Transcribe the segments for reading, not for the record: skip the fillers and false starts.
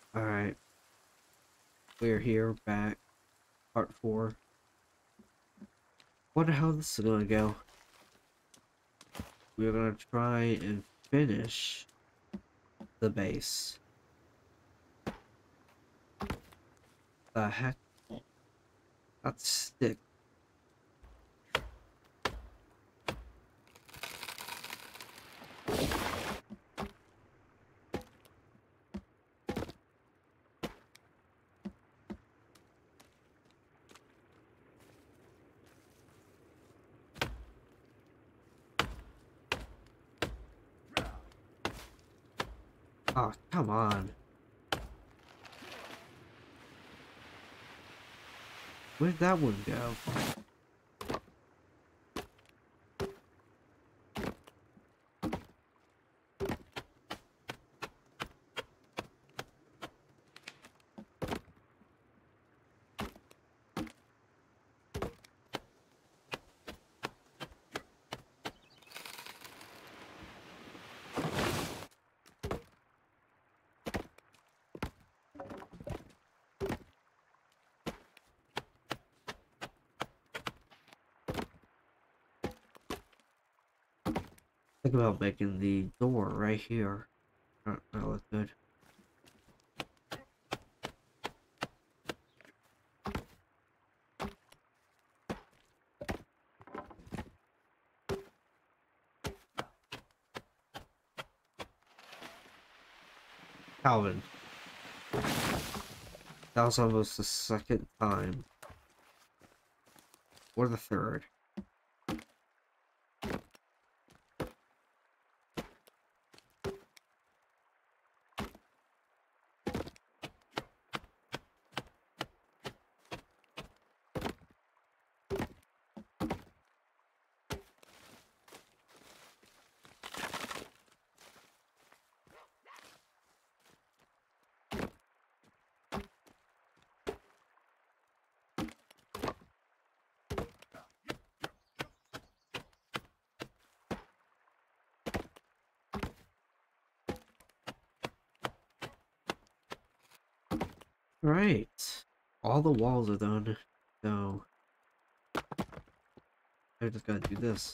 Alright, we're here back, part 4. Wonder how this is gonna go. We're gonna try and finish the base. The heck? That stick. Oh, come on. Where'd that one go? Think about making the door right here. That looks good. Calvin. That was almost the second time. Or the third. Right. All the walls are done. So I just gotta do this.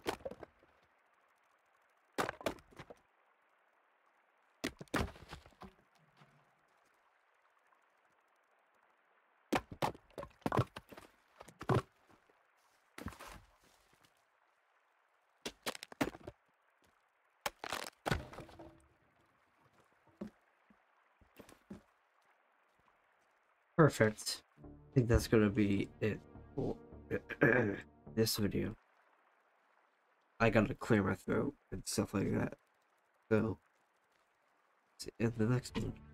Perfect. I think that's gonna be it for this video. I gotta clear my throat and stuff like that. So, see you in the next one.